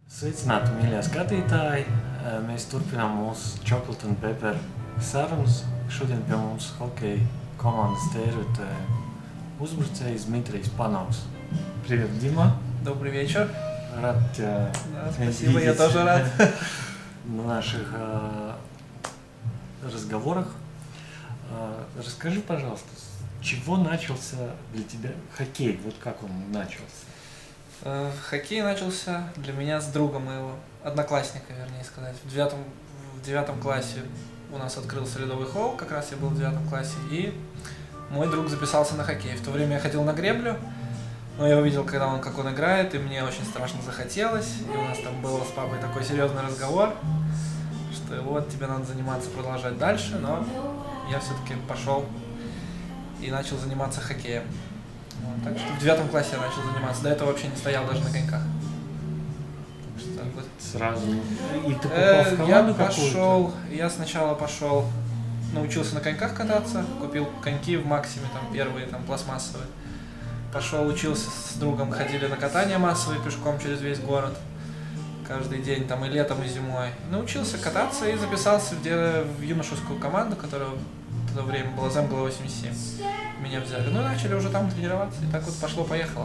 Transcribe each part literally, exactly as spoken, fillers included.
Sveicināti, mīļie skatītāji! Mēs turpinām mūsu Chocolate and Pepper sarunas. Šodien pie mums hokeja команды Stērvete uzbrucējs Дмитрий Пановс. Привет, Дима! Добрый вечер! Рад тебя да, спасибо, я тоже рад. На наших э, разговорах. Э, расскажи, пожалуйста, с чего начался для тебя хоккей? Вот как он начался? Хоккей начался для меня с друга моего, одноклассника, вернее сказать. В девятом, в девятом классе у нас открылся ледовый холл, как раз я был в девятом классе, и мой друг записался на хоккей. В то время я ходил на греблю, но я увидел, когда он, как он играет, и мне очень страшно захотелось. И у нас там был с папой такой серьезный разговор, что вот тебе надо заниматься, продолжать дальше, но я все-таки пошел и начал заниматься хоккеем. Вот, так что в девятом классе я начал заниматься. До этого вообще не стоял даже на коньках. Так что вот сразу. И ты попал э, в команду я какую-то? пошел, я сначала пошел, научился на коньках кататься, купил коньки в Максиме, там первые, там пластмассовые. Пошел, учился с другом, ходили на катание массовое пешком через весь город. Каждый день, там и летом, и зимой. Научился кататься и записался в, в юношескую команду, которая в то время была Земгала восемьдесят семь. Меня взяли. Ну и начали уже там тренироваться. И так вот пошло-поехало.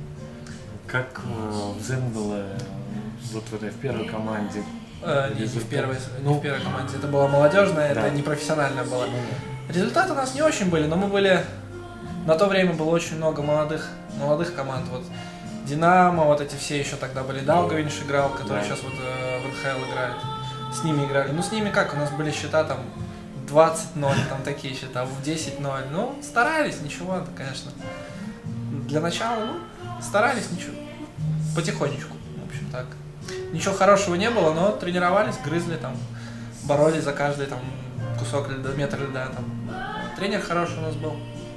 Как э, в Земгале, вот в этой в первой команде? Э, не, не, в первой, ну, не в первой команде. Это была молодежная, да. Это не профессиональная была. Ну, да. Результаты у нас не очень были, но мы были... На то время было очень много молодых, молодых команд. Вот Динамо, вот эти все еще тогда были. Даугавпилс играл, который да. сейчас вот э, в эн ха эл играет. С ними играли. Ну с ними как? У нас были счета там двадцать ноль, там такие счета, в десять ноль. Ну, старались, ничего, конечно. Для начала, ну, старались, ничего. Потихонечку, в общем, так. Ничего хорошего не было, но тренировались, грызли там, боролись за каждый там кусок льда, метр льда там. Тренер хороший у нас был.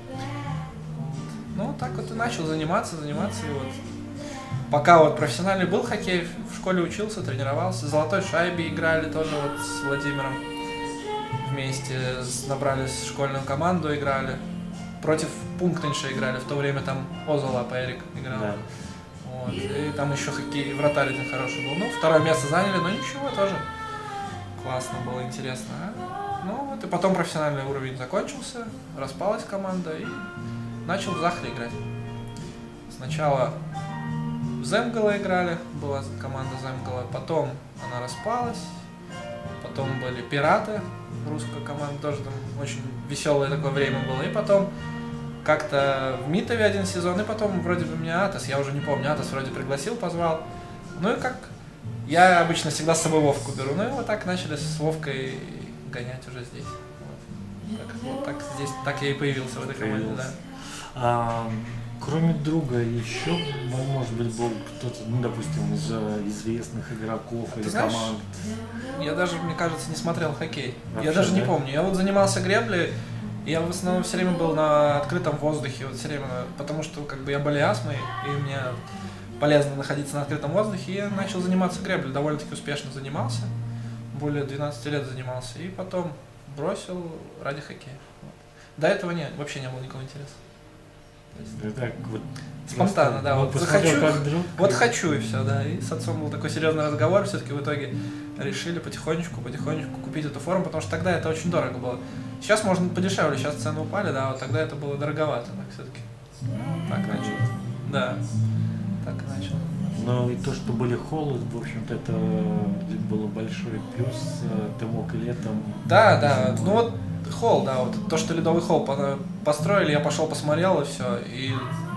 Ну, так вот и начал заниматься, заниматься, и вот. Пока вот профессиональный был хоккей, в школе учился, тренировался. В Золотой шайбе играли тоже вот с Владимиром. Вместе набрали школьную команду, играли. Против Пунктенша играли, в то время там Озола Эрик играл. Да. Вот. И там еще хоккей, вратарь один хороший был. Ну, второе место заняли, но ничего, тоже классно было, интересно. А? Ну вот, и потом профессиональный уровень закончился, распалась команда и начал в Захле играть. Сначала в Земгала играли, была команда Земгала, потом она распалась, потом были Пираты, русская команда, тоже там очень веселое такое время было, и потом как-то в Митове один сезон, и потом вроде бы меня Атос, я уже не помню, Атос вроде пригласил, позвал, ну и как, я обычно всегда с собой Вовку беру, ну и вот так начали с Вовкой гонять уже здесь, вот, так, вот так здесь, так я и появился в этой команде, да. А, кроме друга еще, может быть, был кто-то, ну, допустим, из известных игроков или знаешь, команд? Я даже, мне кажется, не смотрел хоккей. Вообще, я даже да? не помню. Я вот занимался греблей, я в основном все время был на открытом воздухе, вот все время, потому что как бы я болею астмой, и мне полезно находиться на открытом воздухе, и я начал заниматься греблей, довольно-таки успешно занимался, более двенадцати лет занимался, и потом бросил ради хоккея. Вот. До этого нет, вообще не было никакого интереса. Да, так, вот спонтанно, да, вот захочу, как друг, вот и... хочу и все, да, и с отцом был такой серьезный разговор, все-таки в итоге решили потихонечку, потихонечку купить эту форму, потому что тогда это очень дорого было. Сейчас можно подешевле, сейчас цены упали, да, вот тогда это было дороговато, так все-таки. Так начал, да, так и начал. Ну и то, что были холлы, в общем-то, это было большой плюс, ты мог и летом... Да, да, ну вот холл, да, вот то, что ледовый холл построили, я пошел посмотрел и все, и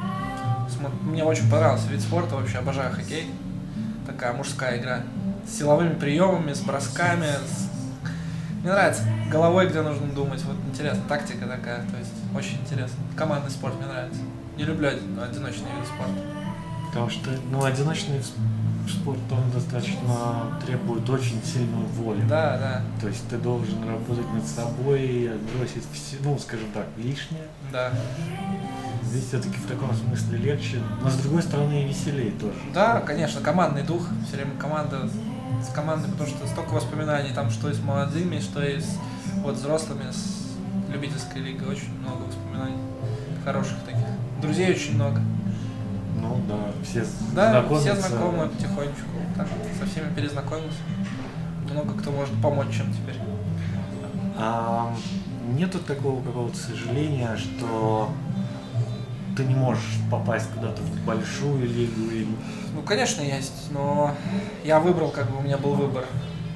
мне очень понравился вид спорта, вообще обожаю хоккей, такая мужская игра, с силовыми приемами, с бросками, с... мне нравится, головой, где нужно думать, вот интересно, тактика такая, то есть очень интересно, командный спорт мне нравится, не люблю одиночные виды спорта. Потому что, ну, одиночный спорт, он достаточно требует очень сильную волю. Да, да. То есть ты должен работать над собой, отбросить все, ну, скажем так, лишнее. Да. Здесь все-таки в таком смысле легче, но с другой стороны и веселее тоже. Да, конечно, командный дух, все время команда с командой, потому что столько воспоминаний там, что и с молодыми, что и с вот, взрослыми, с любительской лигой, очень много воспоминаний хороших таких. Друзей очень много. Ну да, все Да, знакомятся. все знакомы потихонечку. Так, со всеми перезнакомился. Много кто может помочь чем теперь. А нету такого какого-то сожаления, что ты не можешь попасть куда-то в большую лигу? Или... Ну, конечно, есть, но я выбрал, как бы у меня был выбор.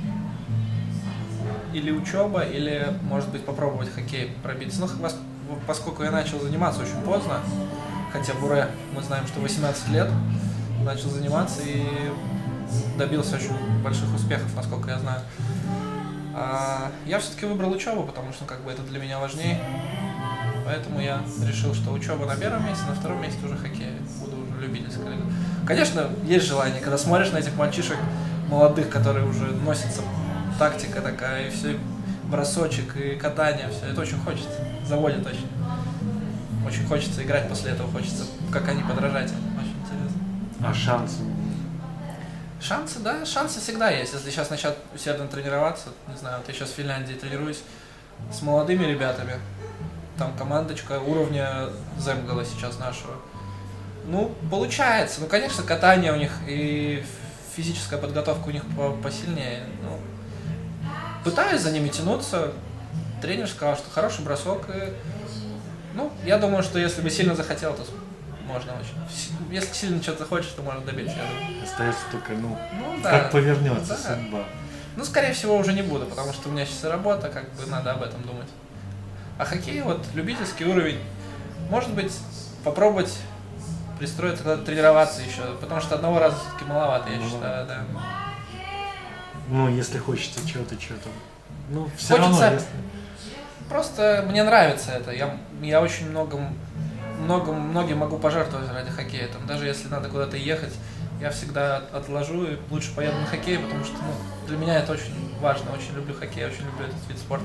Или учеба, или, может быть, попробовать хоккей пробиться. Ну, поскольку я начал заниматься очень поздно, хотя в УРЭ мы знаем, что восемнадцать лет, начал заниматься и добился очень больших успехов, насколько я знаю. А я все-таки выбрал учебу, потому что как бы это для меня важнее. Поэтому я решил, что учеба на первом месте, на втором месте уже хоккей. Буду уже любительской лигой. Конечно, есть желание, когда смотришь на этих мальчишек молодых, которые уже носятся, тактика такая, и все, бросочек, и катание, все, это очень хочется, заводит очень. Очень хочется играть после этого, хочется, как они, подражать, очень интересно. А шансы? Шансы, да, шансы всегда есть. Если сейчас начать усердно тренироваться, не знаю, вот я сейчас в Финляндии тренируюсь с молодыми ребятами, там командочка уровня Земгала сейчас нашего. Ну, получается. Ну, конечно, катание у них и физическая подготовка у них посильнее. Ну, пытаюсь за ними тянуться. Тренер сказал, что хороший бросок. И, ну, я думаю, что если бы сильно захотел, то можно очень. Если сильно что-то хочешь, то можно добиться, я думаю. Остается только, ну, ну да. как повернется да. судьба. Ну, скорее всего, уже не буду, потому что у меня сейчас и работа, как бы надо об этом думать. А хоккей, вот, любительский уровень, может быть, попробовать пристроиться, тренироваться еще, потому что одного раза все-таки маловато, я ну, считаю, да. Ну, если хочется чего-то, чего-то. Ну, все хочется... равно, если... Просто мне нравится это, я, я очень много, много, многим могу пожертвовать ради хоккея, там, даже если надо куда-то ехать, я всегда отложу и лучше поеду на хоккей, потому что ну, для меня это очень важно, очень люблю хоккей, очень люблю этот вид спорта.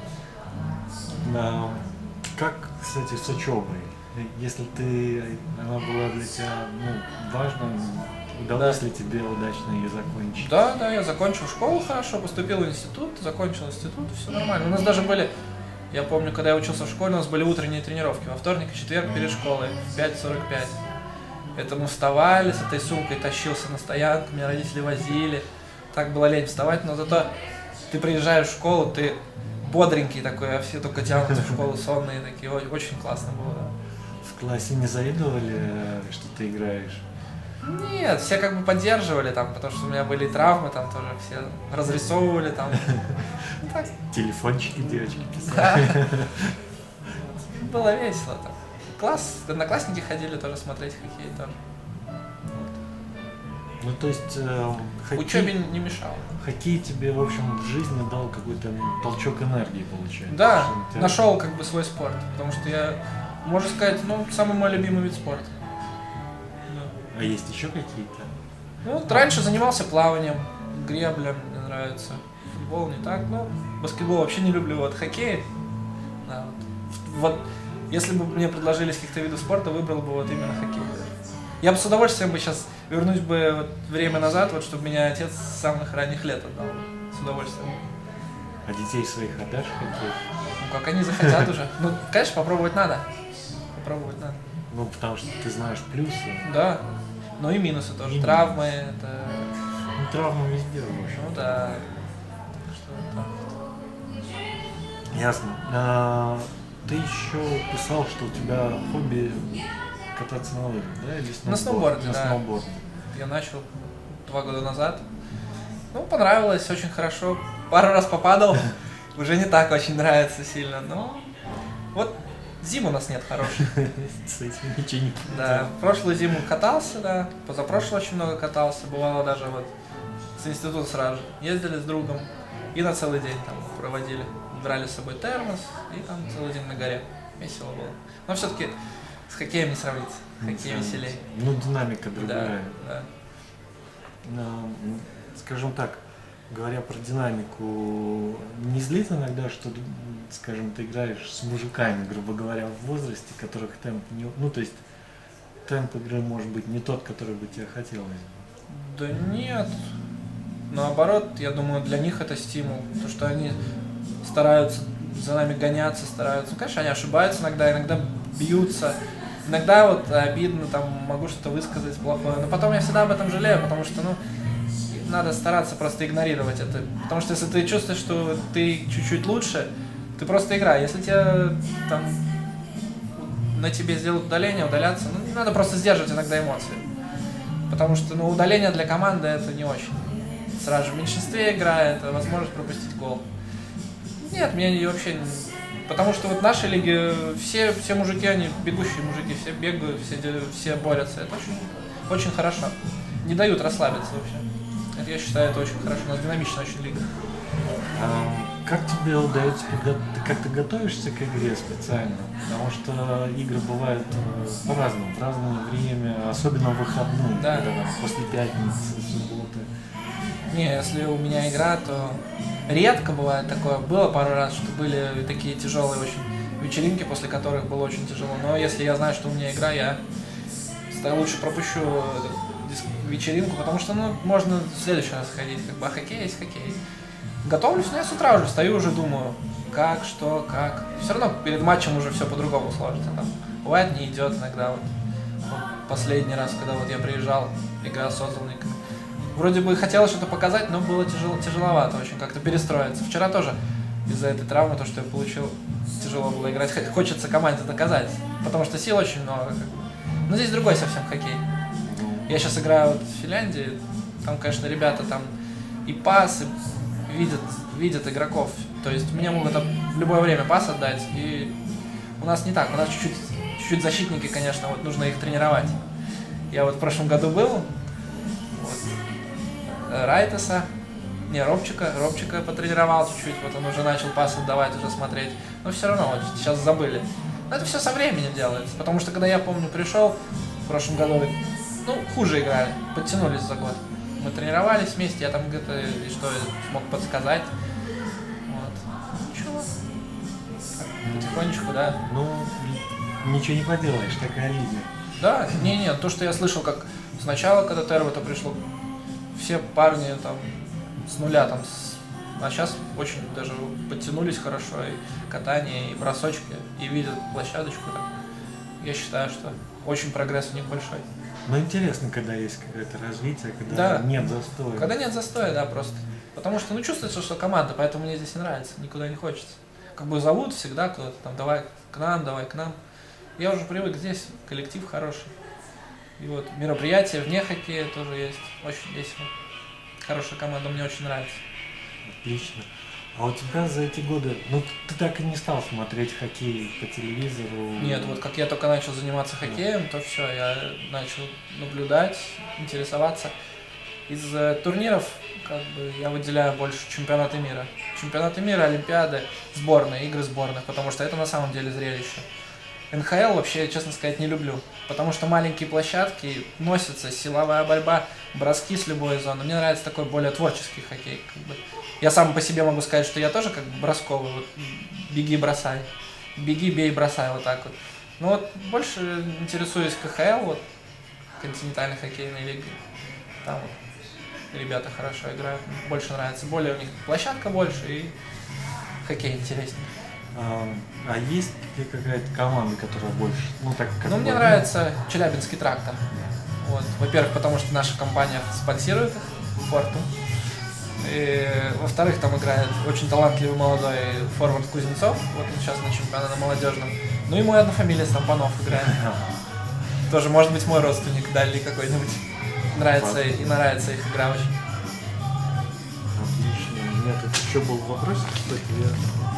Да. Как, кстати, с учебой? Если ты, она была для тебя ну, важна, удалось да. ли тебе удачно ее закончить? Да, да, я закончил школу хорошо, поступил в институт, закончил институт, все нормально. У нас даже были, я помню, когда я учился в школе, у нас были утренние тренировки, во вторник и четверг перед школой в пять сорок пять. Это мы вставали, с этой сумкой тащился на стоянку, меня родители возили, так было лень вставать, но зато ты приезжаешь в школу, ты бодренький такой, а все только тянутся в школу сонные такие, очень классно было. Да. В классе не завидовали, что ты играешь? Нет, все как бы поддерживали там, потому что у меня были травмы, там тоже все разрисовывали там. Телефончики девочки писали. Было весело там. Класс, одноклассники ходили тоже смотреть хоккей тоже. Ну то есть э, хоккей, учебе не мешало. Хоккей тебе, в общем, в жизни дал какой-то толчок энергии, получается. Да, тебя... нашел как бы свой спорт, потому что я, можно сказать, ну, самый мой любимый вид спорта. А есть еще какие-то? Ну, вот раньше занимался плаванием, греблем, мне нравится. Футбол не так, но баскетбол вообще не люблю. Вот хоккей, да, вот, вот если бы мне предложили каких-то видов спорта, выбрал бы вот именно хоккей. Я бы с удовольствием бы сейчас вернусь бы вот время назад, вот чтобы меня отец с самых ранних лет отдал. С удовольствием. А детей своих отдашь в хоккей? Ну, как они захотят уже. Ну, конечно, попробовать надо. Попробовать надо. Ну, потому что ты знаешь плюсы. Да. Но и минусы тоже. И травмы, это... Ну, травмы везде, в общем. Ну, да. Что там? Ясно. А, ты еще писал, что у тебя хобби кататься на лыжах, да? Или сноуборд? На сноуборде, на да. сноуборде. Я начал два года назад. Ну, понравилось, очень хорошо. Пару раз попадал. Уже не так очень нравится сильно, но... Вот зим у нас нет хороших. С этим ничего не Да, прошлую зиму катался, да. Позапрошлую очень много катался. Бывало даже вот с института сразу же. Ездили с другом и на целый день там проводили. Брали с собой термос и там целый день на горе. Весело было. Но все-таки с хоккеем не сравнится. Хоккей веселее. Ну, динамика другая. Да, да. Скажем так, говоря про динамику, не злит иногда, что, скажем, ты играешь с мужиками, грубо говоря, в возрасте, которых темп не... Ну, то есть, темп игры может быть не тот, который бы тебе хотелось. Да нет. Наоборот, я думаю, для них это стимул. То, что они стараются за нами гоняться, стараются. Ну, конечно, они ошибаются иногда, иногда бьются. иногда вот обидно, там могу что-то высказать плохое, но потом я всегда об этом жалею, потому что, ну, надо стараться просто игнорировать это. Потому что если ты чувствуешь, что ты чуть-чуть лучше, ты просто играй. Если тебе там на тебе сделают удаление, удаляться, ну, надо просто сдерживать иногда эмоции. Потому что, ну, удаление для команды это не очень. Сразу же в меньшинстве играет, это возможность пропустить гол. Нет, мне вообще... Потому что вот в нашей лиге все, все мужики, они бегущие мужики, все бегают, все, все борются. Это очень, очень хорошо. Не дают расслабиться вообще. Это, я считаю, это очень хорошо. У нас динамичная очень лига. А, как тебе удается, ты как ты готовишься к игре специально? Потому что игры бывают по-разному, в разное время, особенно в выходные, да. Когда после пятницы, субботы. Не, если у меня игра, то редко бывает такое. Было пару раз, что были такие тяжелые очень вечеринки, после которых было очень тяжело. Но если я знаю, что у меня игра, я лучше пропущу вечеринку, потому что, ну, можно в следующий раз ходить, как бы, а хоккей есть хоккей. Готовлюсь, но я с утра уже встаю, уже думаю, как, что, как. Все равно перед матчем уже все по-другому сложится. Там бывает не идет иногда. Вот. Последний раз, когда вот я приезжал, игра с Озолником. Вроде бы хотелось что-то показать, но было тяжело, тяжеловато очень как-то перестроиться. Вчера тоже из-за этой травмы, то, что я получил, тяжело было играть. Хочется команде доказать, потому что сил очень много. Но здесь другой совсем хоккей. Я сейчас играю вот в Финляндии, там, конечно, ребята там и пасы видят, видят игроков. То есть мне могут в любое время пас отдать, и у нас не так. У нас чуть-чуть, чуть-чуть защитники, конечно, вот нужно их тренировать. Я вот в прошлом году был, вот, Райтеса, не, Робчика, Робчика потренировал чуть-чуть, вот он уже начал пас отдавать, уже смотреть. Но все равно, вот сейчас забыли. Но это все со временем делается, потому что когда я, помню, пришел в прошлом году, ну, хуже играли, подтянулись за год. Мы тренировались вместе, я там где-то и что смог подсказать. Вот. Ничего. Потихонечку, да. Ну, ничего не поделаешь, такая лига. Да, не-не, то, что я слышал, как сначала, когда Тервата пришло, все парни там с нуля там, с... а сейчас очень даже подтянулись хорошо, и катание, и бросочки, и видят площадочку. Так. Я считаю, что очень прогресс у них большой. Ну, интересно, когда есть какое-то развитие, когда да. нет застоя. Когда нет застоя, да, просто. Потому что, ну, чувствуется, что команда, поэтому мне здесь не нравится, никуда не хочется. Как бы зовут всегда куда-то там, давай к нам, давай к нам. Я уже привык здесь, коллектив хороший. И вот мероприятия вне хоккея тоже есть, очень весело. Хорошая команда, мне очень нравится. Отлично. А у тебя за эти годы, ну ты так и не стал смотреть хоккей по телевизору? Нет, вот как я только начал заниматься хоккеем, то все, я начал наблюдать, интересоваться. Из турниров как бы я выделяю больше чемпионаты мира. Чемпионаты мира, Олимпиады, сборные, игры сборных, потому что это на самом деле зрелище. эн ха эл вообще, честно сказать, не люблю, потому что маленькие площадки, носятся, силовая борьба, броски с любой зоны. Мне нравится такой более творческий хоккей. Как бы. Я сам по себе могу сказать, что я тоже как бы бросковый, вот, беги, бросай, беги, бей, бросай, вот так вот. Но вот больше интересуюсь ка ха эл, вот, континентальной хоккейной лигой. Там вот ребята хорошо играют, больше нравится, более у них площадка больше и хоккей интереснее. А, а есть ли какая-то команда, которая больше, ну так как... Ну, мне нравится Челябинский трактор. Вот. Во-первых, потому что наша компания спонсирует их, Фортум. И, во-вторых, там играет очень талантливый молодой форвард Кузнецов, вот он сейчас на чемпионате на молодежном. Ну и мой однофамилец Тампанов играет. Тоже может быть мой родственник, дальний какой-нибудь. Нравится и нравится их игра очень. Отлично. У меня тут еще был вопрос, кстати, я...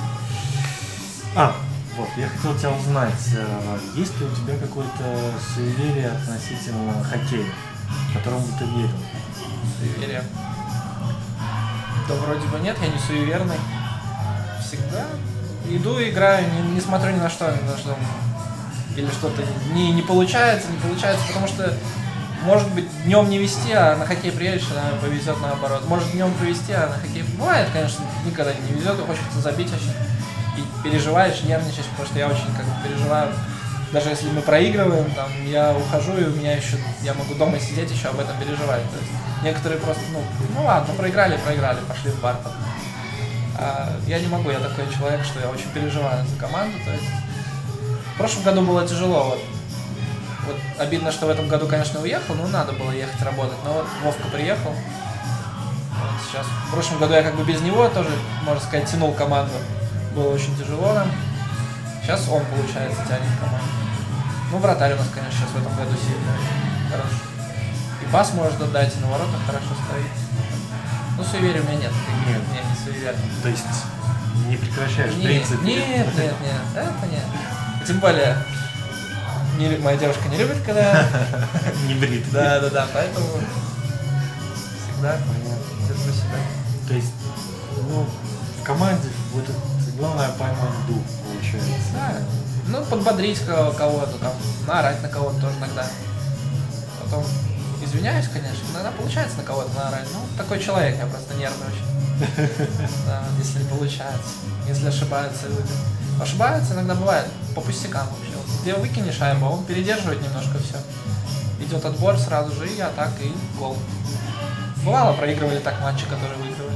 А, вот, я хотел тебя узнать, есть ли у тебя какое-то суеверие относительно хоккея, которому ты верил? Суеверие? Да вроде бы нет, я не суеверный. Всегда иду, играю, не, не смотрю ни на что, ни на что. Или что-то не, не получается, не получается, потому что может быть днем не вести, а на хоккей приедешь, а повезет наоборот. Может днем повезти, а на хоккей... Бывает, конечно, никогда не везет, и хочется забить очень. И переживаешь, нервничаешь, потому что я очень как бы переживаю. Даже если мы проигрываем, там, я ухожу, и у меня еще, я могу дома сидеть еще об этом переживать. То есть некоторые просто, ну, ну ладно, проиграли, проиграли, пошли в бар. А я не могу, я такой человек, что я очень переживаю за команду. То есть в прошлом году было тяжело. Вот. Вот обидно, что в этом году, конечно, уехал, но надо было ехать работать. Но вот Вовка приехал. Вот сейчас. В прошлом году я как бы без него тоже, можно сказать, тянул команду. Было очень тяжело нам. Сейчас он, получается, тянет команду. Ну, вратарь у нас, конечно, сейчас в этом году сильный, хороший. И пас может отдать, и на воротах хорошо стоит. Ну, суеверия у меня нет. Нет. Нет, не суеверия. То есть не прекращаешь Нет, принципе? нет, нет, нет, это нет. Тем более, не, лю- моя девушка не любит, когда... Не брит. Да, да, да, поэтому всегда держу себя. То есть, ну, в команде вот это главное поймать дух, получается. Да. Ну, подбодрить ко- кого-то, там, наорать на кого-то тоже иногда. Потом извиняюсь, конечно, иногда получается на кого-то наорать. Ну, такой человек, я просто нервный очень. Да, если не получается. Если ошибаются люди. Ошибаются иногда бывает, по пустякам вообще. Вот где выкинешь шайбу, он передерживает немножко все. Идет отбор сразу же, и атака, и гол. Бывало, проигрывали так матчи, которые выигрывали.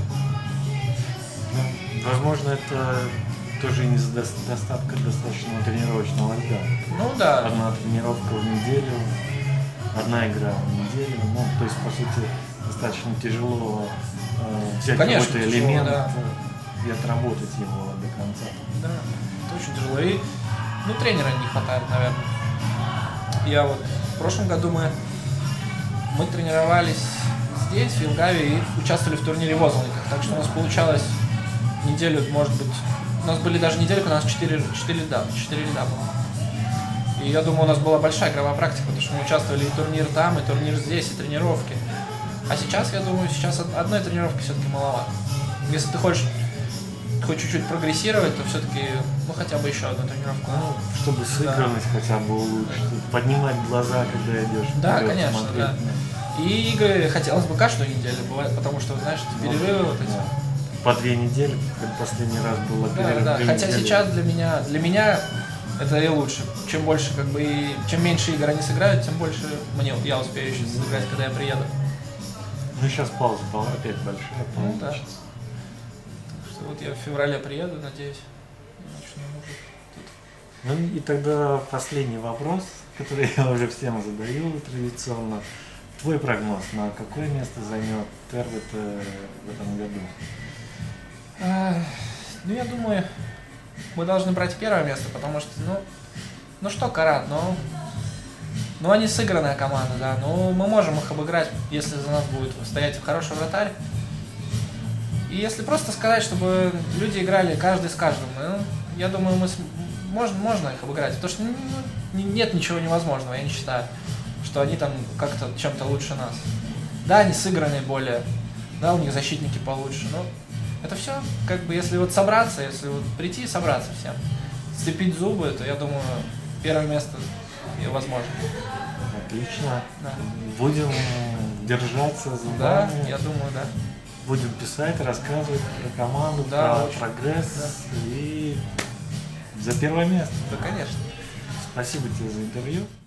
Ну, возможно, это тоже из-за недостатка достаточного тренировочного льда. Ну да. Одна тренировка в неделю, одна игра в неделю. Ну, то есть, по сути, достаточно тяжело э, взять Конечно, какой-то тяжело, элемент да. и отработать его до конца. Да, это очень тяжело. И, ну, тренера не хватает, наверное. Я вот в прошлом году мы, мы тренировались здесь, в Елгаве, и участвовали в турнире в Озолниках. Так что у нас получалось неделю, может быть, у нас были даже недели, когда у нас четыре льда, четыре льда было. И я думаю, у нас была большая игровая практика, потому что мы участвовали и турнир там, и турнир здесь, и тренировки. А сейчас, я думаю, сейчас од- одной тренировки все-таки маловато. Если ты хочешь хоть чуть-чуть прогрессировать, то все-таки, ну, хотя бы еще одну тренировку. Ну, чтобы сыгранность хотя бы улучшить, поднимать глаза, когда идешь. Да, вперед, конечно, смотреть да. на- И игры хотелось бы каждую неделю бывает, потому что, знаешь, эти перерывы вот эти. Да. По две недели, как последний раз было Да, перерыв да. две Хотя недели. сейчас для меня, для меня это и лучше. Чем больше, как бы, и чем меньше игр они сыграют, тем больше мне я успею еще сыграть, когда я приеду. Ну, сейчас пауза была опять большая. Ну, да. получится. Так что вот я в феврале приеду, надеюсь. и начну уже тут. Ну и тогда последний вопрос, который я уже всем задаю традиционно. Твой прогноз, на какое место займет Тервет в этом году? А, Ну, я думаю, мы должны брать первое место, потому что, ну, ну что, Карат, ну, ну они сыгранная команда, да, ну мы можем их обыграть, если за нас будет стоять хороший вратарь. И если просто сказать, чтобы люди играли каждый с каждым, ну, я думаю, мы см- можно, можно их обыграть, потому что ну, не- нет ничего невозможного, я не считаю, что они там как-то чем-то лучше нас. Да, они сыгранные более, да, у них защитники получше, но это все, как бы, если вот собраться, если вот прийти и собраться всем, сцепить зубы, то я думаю, первое место и возможно. Отлично. Да. Будем держаться за Да, вами. я думаю, да. Будем писать, рассказывать про команду, Да, про очень. прогресс Да. и за первое место. Да, конечно. Спасибо тебе за интервью.